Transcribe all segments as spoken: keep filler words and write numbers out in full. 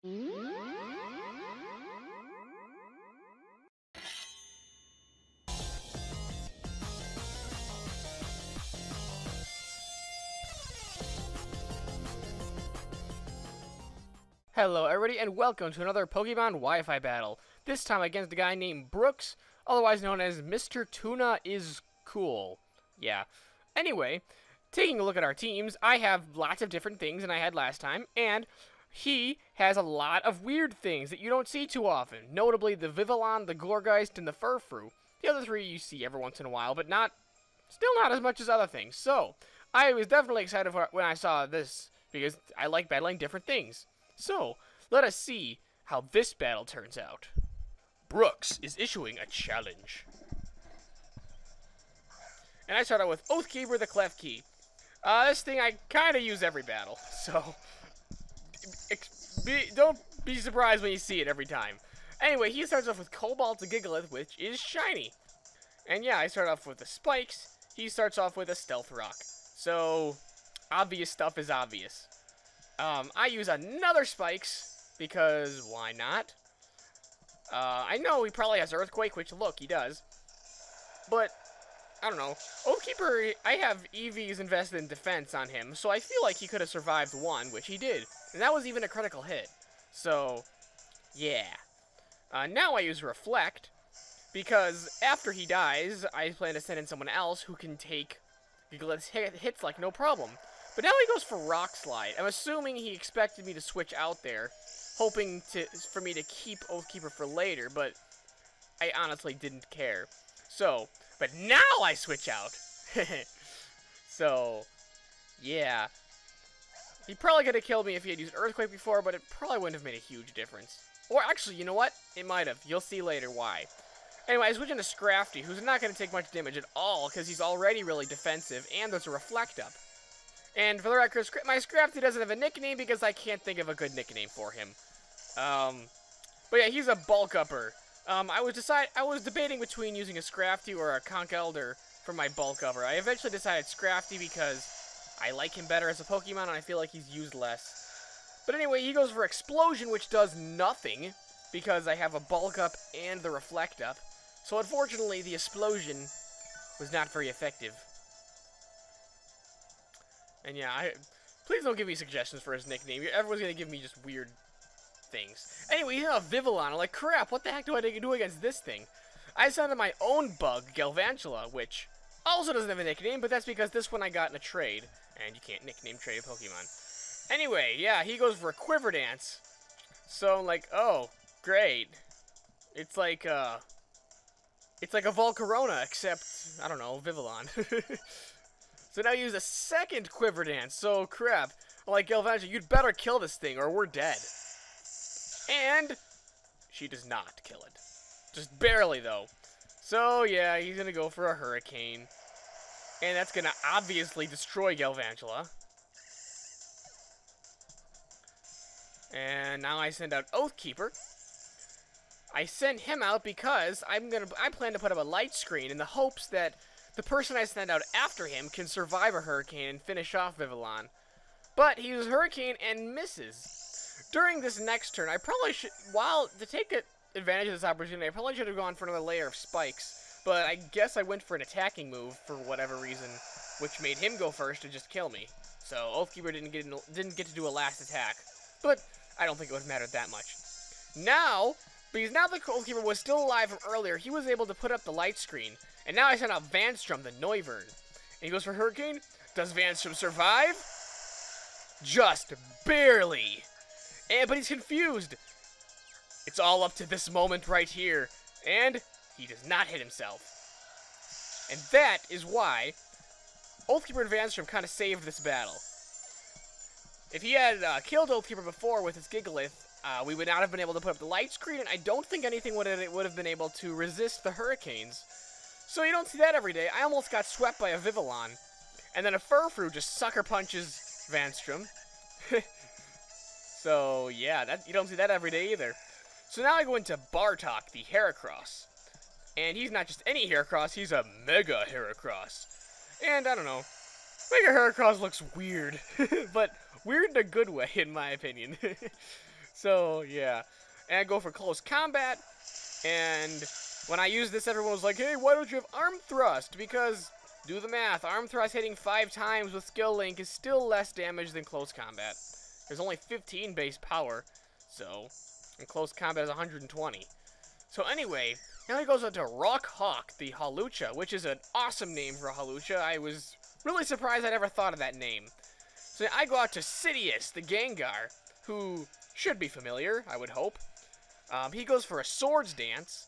Hello everybody and welcome to another Pokemon Wi-Fi battle. This time against a guy named Brooks, otherwise known as MrTunaIsCool. Yeah. Anyway, taking a look at our teams, I have lots of different things than I had last time, and he has a lot of weird things that you don't see too often. Notably the Vivillon, the Gourgeist, and the Furfrou. The other three you see every once in a while, but not, still not as much as other things. So, I was definitely excited for when I saw this, because I like battling different things. So, let us see how this battle turns out. Brooks is issuing a challenge. And I start out with Oathkeeper the Klefki. Uh, this thing I kind of use every battle, so be, don't be surprised when you see it every time. Anyway, he starts off with Cobalt the Gigalith, which is shiny. And yeah, I start off with the Spikes. He starts off with a Stealth Rock. So, obvious stuff is obvious. Um, I use another Spikes, because why not? Uh, I know he probably has Earthquake, which, look, he does. But, I don't know. Oathkeeper, I have E Vs invested in defense on him, so I feel like he could have survived one, which he did. And that was even a critical hit. So, yeah. Uh, now I use Reflect, because after he dies, I plan to send in someone else who can take Gigalith's hits like no problem. But now he goes for Rock Slide. I'm assuming he expected me to switch out there, hoping to for me to keep Oathkeeper for later, but I honestly didn't care. So, but now I switch out. So, yeah. He probably could have killed me if he had used Earthquake before, but it probably wouldn't have made a huge difference. Or actually, you know what? It might have. You'll see later why. Anyway, I switch into Scrafty, who's not going to take much damage at all, because he's already really defensive, and there's a Reflect up. And for the record, my Scrafty doesn't have a nickname because I can't think of a good nickname for him. Um, but yeah, he's a bulk upper. Um, I was decide I was debating between using a Scrafty or a Conch Elder for my bulk upper. I eventually decided Scrafty because I like him better as a Pokemon and I feel like he's used less. But anyway, he goes for Explosion, which does nothing because I have a bulk up and the Reflect up. So unfortunately, the Explosion was not very effective. And yeah, I, please don't give me suggestions for his nickname. Everyone's going to give me just weird things. Anyway, he's a Vivillon. I'm like, crap, what the heck do I do against this thing? I sent in my own bug, Galvantula, which also doesn't have a nickname, but that's because this one I got in a trade. And you can't nickname trade a Pokemon. Anyway, yeah, he goes for a Quiver Dance. So I'm like, oh, great. It's like, uh, it's like a Volcarona, except, I don't know, Vivillon. So now you use a second Quiver Dance, so crap. I'm like, Galvantula, you'd better kill this thing or we're dead. And she does not kill it. Just barely, though. So yeah, he's gonna go for a Hurricane. And that's gonna obviously destroy Galvantula. And now I send out Oathkeeper. I send him out because I'm gonna I plan to put up a light screen in the hopes that the person I send out after him can survive a Hurricane and finish off Vivillon. But he uses Hurricane and misses. During this next turn, I probably should, while, to take advantage of this opportunity, I probably should have gone for another layer of Spikes. But I guess I went for an attacking move for whatever reason, which made him go first to just kill me. So Oathkeeper didn't get, in, didn't get to do a last attack. But I don't think it would have mattered that much. Now, because now the Oathkeeper was still alive from earlier, he was able to put up the light screen. And now I send out Vanstrom, the Noivern. And he goes for Hurricane. Does Vanstrom survive? Just barely. And, but he's confused. It's all up to this moment right here. And he does not hit himself. And that is why Oathkeeper and Vanstrom kind of saved this battle. If he had uh, killed Oathkeeper before with his Gigalith, uh, we would not have been able to put up the light screen, and I don't think anything would have, would have been able to resist the Hurricanes. So you don't see that every day. I almost got swept by a Vivillon. And then a Furfrou just sucker punches Vanstrom. So, yeah, that you don't see that every day either. So now I go into Bartok, the Heracross. And he's not just any Heracross, he's a Mega Heracross. And, I don't know, Mega Heracross looks weird. But weird in a good way, in my opinion. So, yeah. And I go for close combat, and when I use this, everyone was like, hey, why don't you have arm thrust? Because, do the math, arm thrust hitting five times with skill link is still less damage than close combat. There's only fifteen base power, so, and close combat is one hundred twenty. So anyway, now he goes on to Rock Hawk, the Hawlucha, which is an awesome name for a Hawlucha. I was really surprised I never thought of that name. So I go out to Sidious, the Gengar, who should be familiar, I would hope. Um, he goes for a Swords Dance.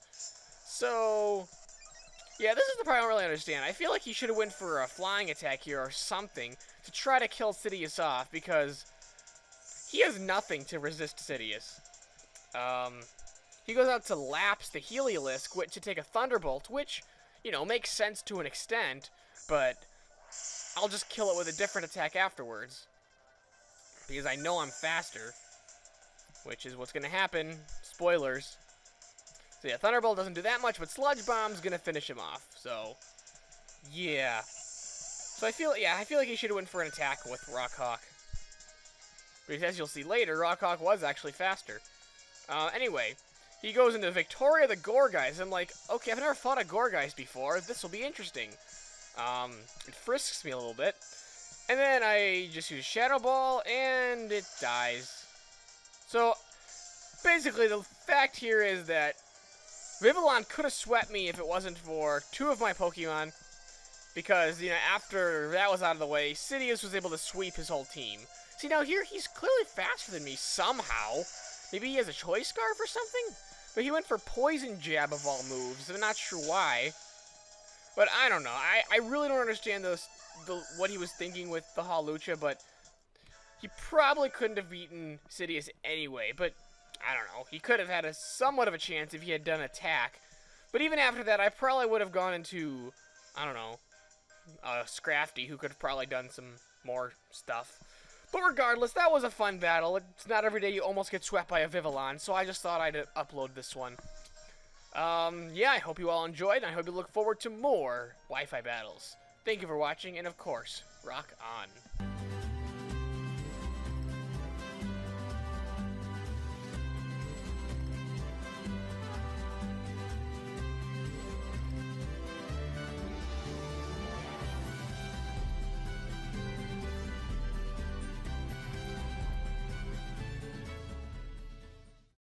So, yeah, this is the part I don't really understand. I feel like he should have went for a flying attack here or something to try to kill Sidious off, because he has nothing to resist Sidious. Um, he goes out to Lapse the Heliolisk which, to take a Thunderbolt, which, you know, makes sense to an extent, but I'll just kill it with a different attack afterwards, because I know I'm faster, which is what's going to happen. Spoilers. So yeah, Thunderbolt doesn't do that much, but Sludge Bomb's going to finish him off, so yeah. So I feel, yeah, I feel like he should have went for an attack with Rock Hawk, because as you'll see later, Rock Hawk was actually faster. Uh, anyway, he goes into Victoria the Gourgeist. I'm like, okay, I've never fought a Gourgeist before. This will be interesting. Um, it frisks me a little bit. And then I just use Shadow Ball, and it dies. So, basically, the fact here is that Vivillon could have swept me if it wasn't for two of my Pokemon. Because, you know, after that was out of the way, Sidious was able to sweep his whole team. See, now here, he's clearly faster than me somehow. Maybe he has a Choice Scarf or something? But he went for Poison Jab of all moves. I'm not sure why. But I don't know. I, I really don't understand those, the, what he was thinking with the Hawlucha, but he probably couldn't have beaten Sidious anyway. But I don't know. He could have had a somewhat of a chance if he had done attack. But even after that, I probably would have gone into, I don't know, uh, Scrafty, who could have probably done some more stuff. But regardless, that was a fun battle. It's not every day you almost get swept by a Vivillon, so I just thought I'd uh, upload this one. Um, yeah, I hope you all enjoyed, and I hope you look forward to more Wi-Fi battles. Thank you for watching, and of course, rock on.